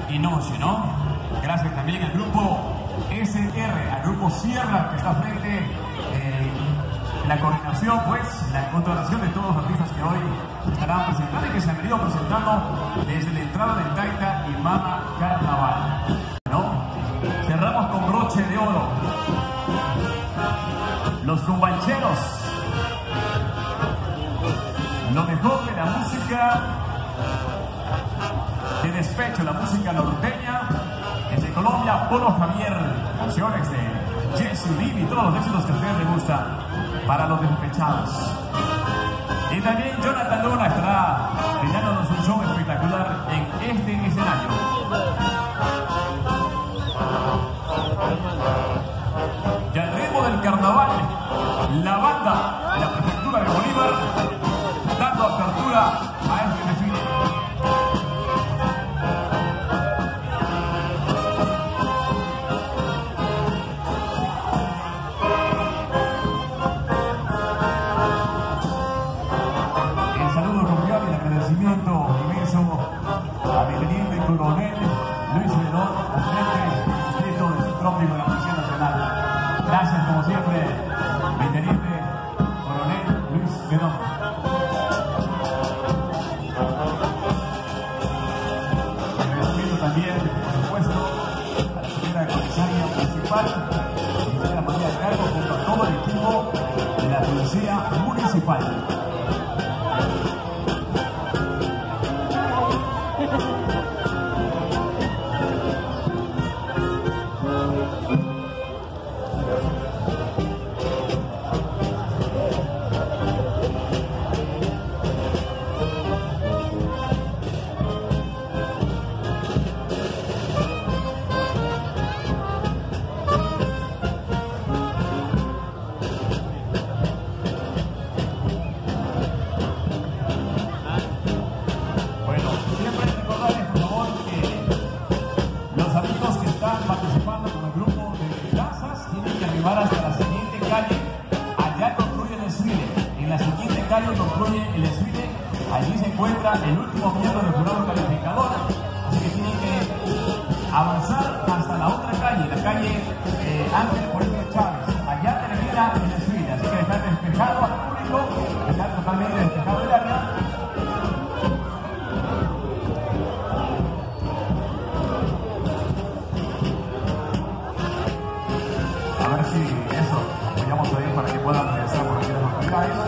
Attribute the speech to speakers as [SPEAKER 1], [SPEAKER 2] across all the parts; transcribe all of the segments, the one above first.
[SPEAKER 1] y noche, ¿no? Gracias también al grupo SR, al grupo Sierra, que está frente en la coordinación, pues, la contratación de todos los artistas que hoy estarán presentando y que se han venido presentando desde la entrada del Taita y Mama Carnaval, ¿no? Cerramos con broche de oro. Los cumbancheros. Lo mejor de la música de despecho, la música norteña. Desde Colombia, Polo Javier, canciones de Jesse Lee y todos los éxitos que a ustedes les gustan para los despechados. Y también Jonathan Luna estará brindándonos un show espectacular en este escenario. Y al ritmo del carnaval, la banda de la prefectura de Bolívar dando apertura a este desfile. El saludo cordial y el agradecimiento inmenso a mi teniente coronel Luis Bedón, agente distrito del Trópico de la Policía Nacional. Gracias, como siempre, mi teniente coronel Luis Bedón. También, por supuesto, a la señora comisaria municipal, la señora María Cargo, junto a todo el equipo de la Policía Municipal. Hasta la siguiente calle, allá concluye el desfile. En la siguiente calle concluye el desfile. Allí se encuentra el último miembro del jurado calificador, así que tienen que avanzar hasta la otra calle, la calle Ángel Portillo Chávez. Allá termina el desfile, así que dejar despejado al público, dejar totalmente despejado el área. A ver si eso apoyamos ahí para que puedan regresar por aquí las autoridades.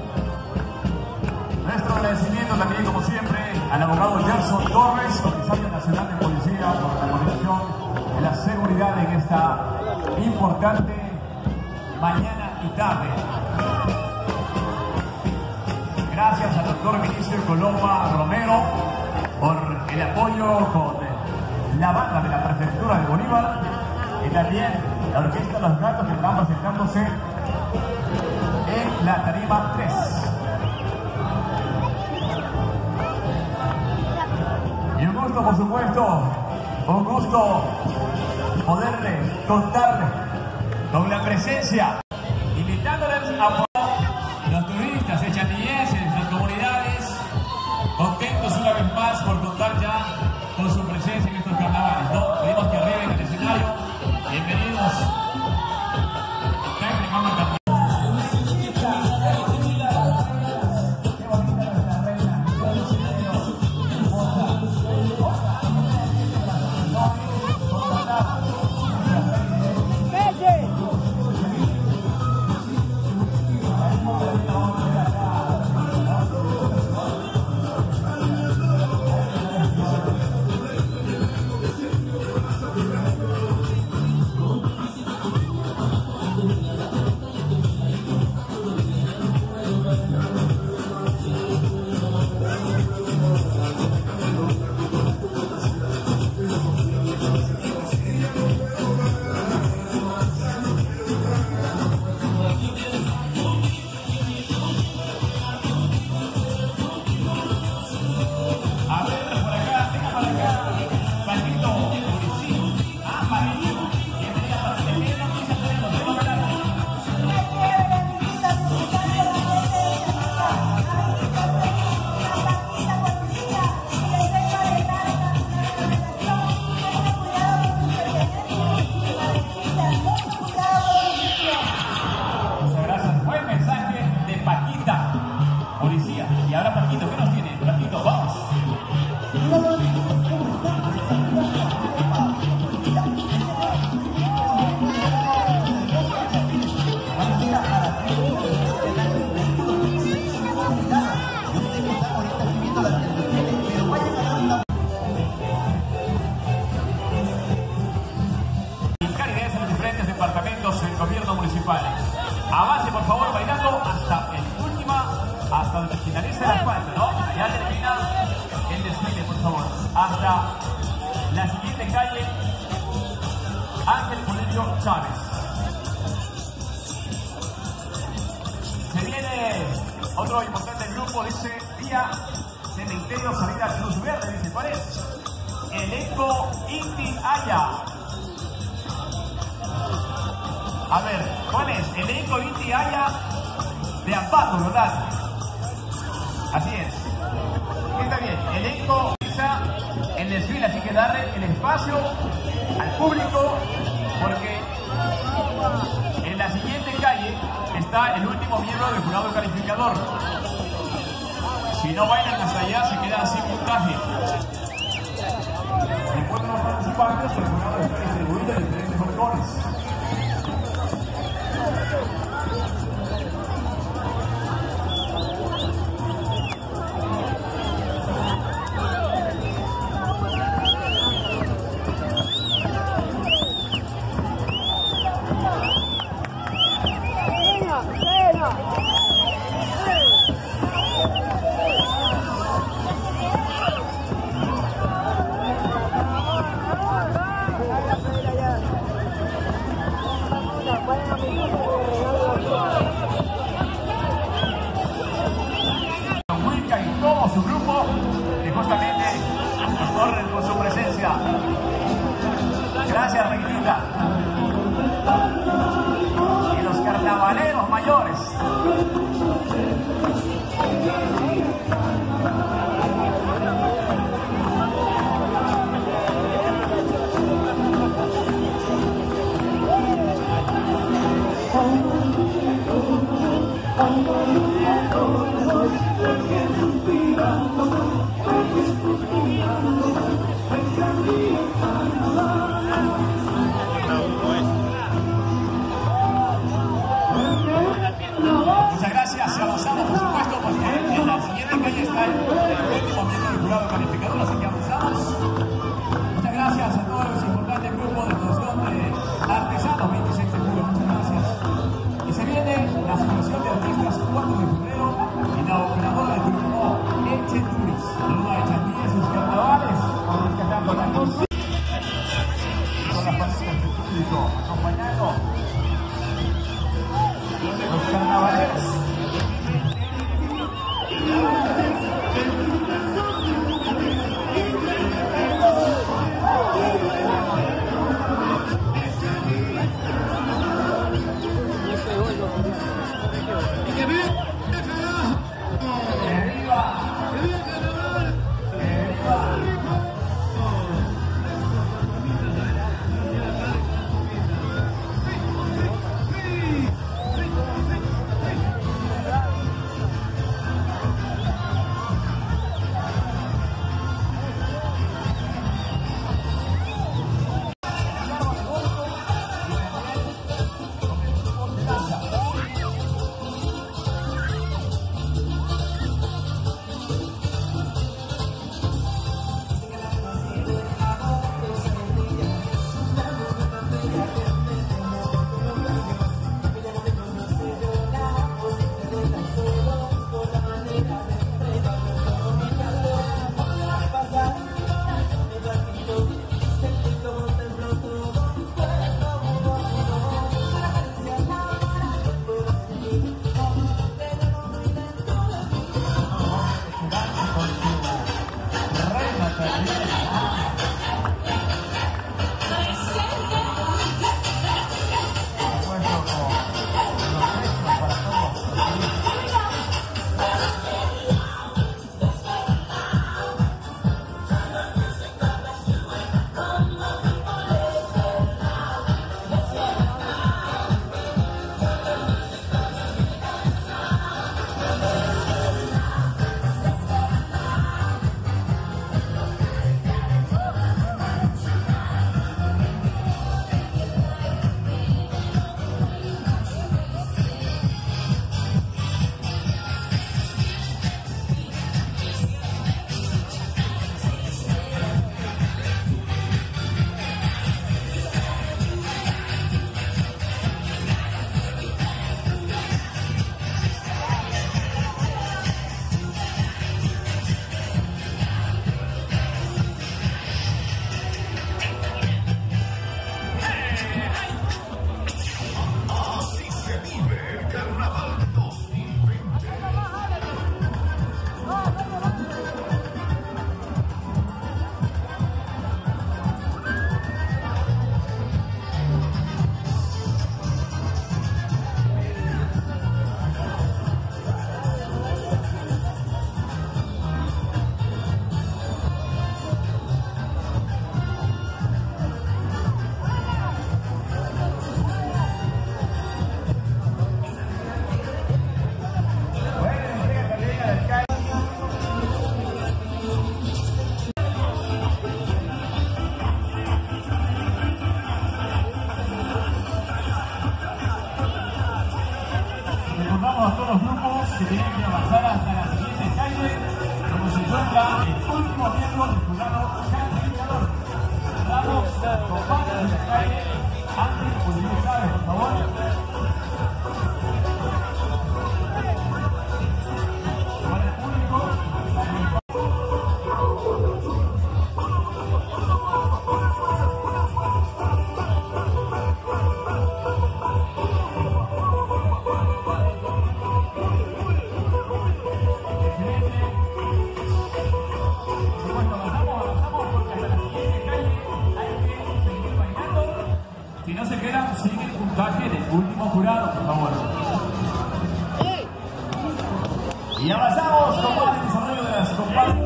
[SPEAKER 1] Nuestro agradecimiento también, como siempre, al abogado Gerson Torres, comisario nacional de policía, por la coordinación de la seguridad en esta importante mañana y tarde. Gracias al doctor Vinicio Coloma Romero por el apoyo con la banda de la prefectura de Bolívar y también la Orquesta Los Gatos, que están presentándose en la tarima 3. Y un gusto, por supuesto, un gusto poderle contarle con la presencia, invitándoles a los turistas echandillenses, las comunidades, contentos una vez más por contar ya con su presencia en estos carnavales, ¿no? Pedimos que arriben el escenario. Bienvenidos. por favor. Hasta la siguiente calle, Ángel Murillo Chávez. Se viene otro importante grupo, dice vía Cementerio Salida Cruz Verde, dice, ¿cuál es? Elenco Inti Aya. A ver, ¿cuál es? Elenco Inti Aya de Ambato, ¿verdad? Así es. Está bien, elenco está en desfile, así que darle el espacio al público, porque en la siguiente calle está el último miembro del jurado calificador. Si no bailan hasta allá, se quedan sin puntaje. Recuerden los participantes, el jurado está distribuido en diferentes balcones. Su grupo que justamente nos honren con su presencia. Gracias, Reynita. Y los carnavaleros mayores. Muchas gracias, avanzamos por supuesto, porque en la siguiente calle está el último miembro del jurado calificador, así que avanzamos. Muchas gracias a todos los importantes grupos de producción de artesanos 26 de julio, muchas gracias. Y se viene la Asociación de Artistas 4 de febrero, inauguradora del grupo Echeturis. Saludos a Echandía y sus carnavales, con los que están con la música. Con las familias del público, acompañando los carnavaleros. jurado, por favor. Y avanzamos con más el desarrollo de las compartes.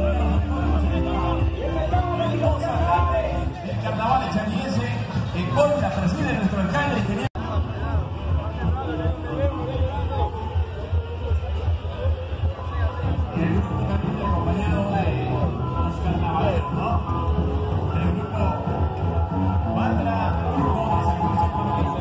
[SPEAKER 1] El carnaval changuiense, el hoy la preside nuestro alcalde ingeniero. El grupo también compañero de los carnavaleros, ¿no? El grupo Bandra, grupo de Servicio Económico.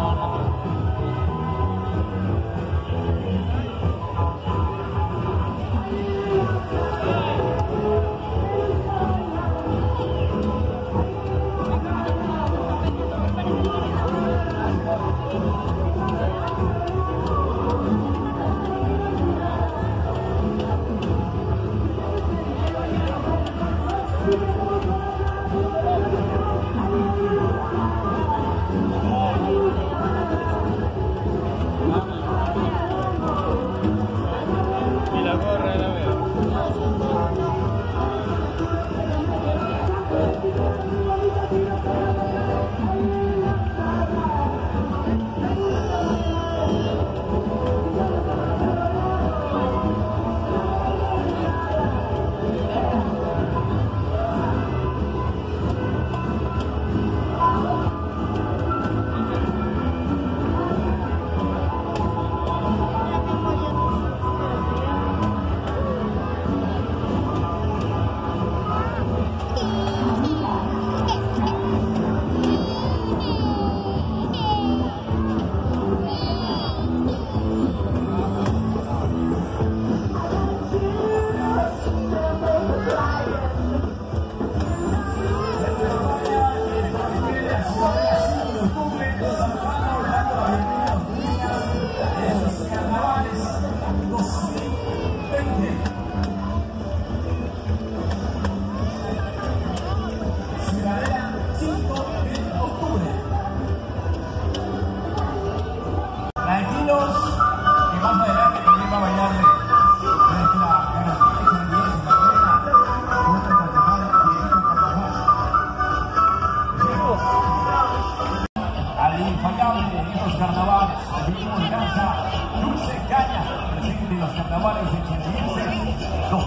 [SPEAKER 1] Dulce Caña, presente en los carnavales de Changuiense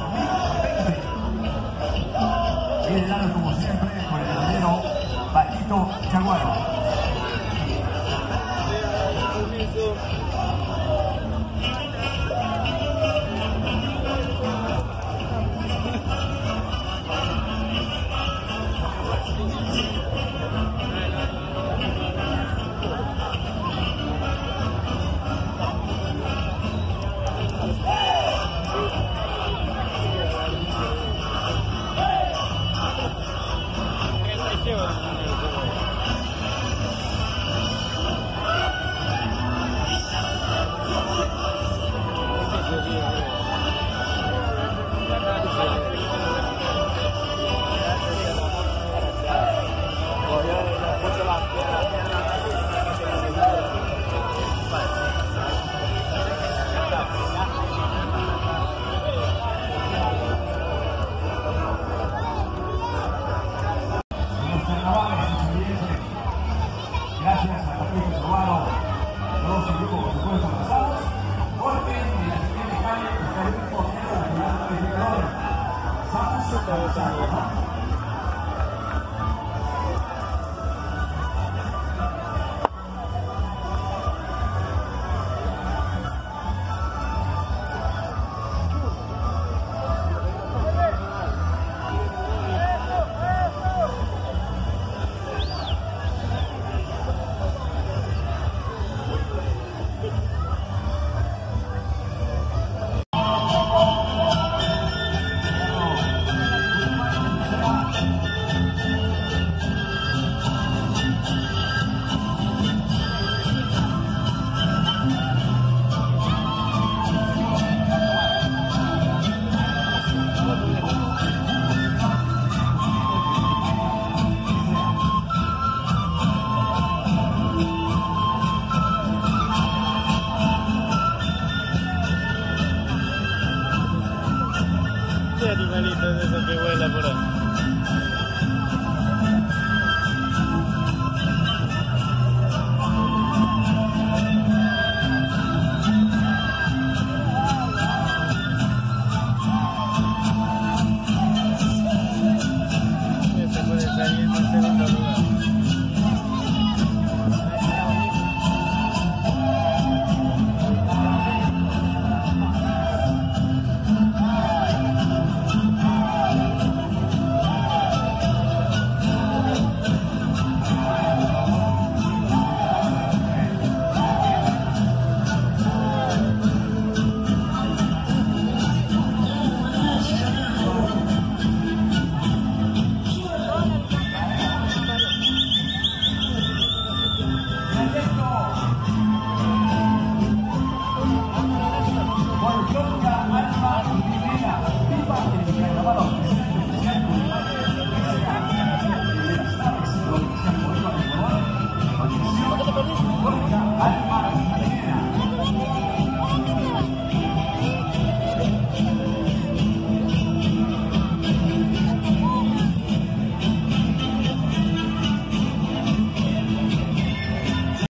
[SPEAKER 1] 2020. Liderado como siempre por el caballero Paquito Chaguaro. Gracias a Paquito Chaguaro, todos el grupo, por supuesto, pasados. Golpe en la siguiente calle, está el grupo de la ciudad de Salvador. Santos,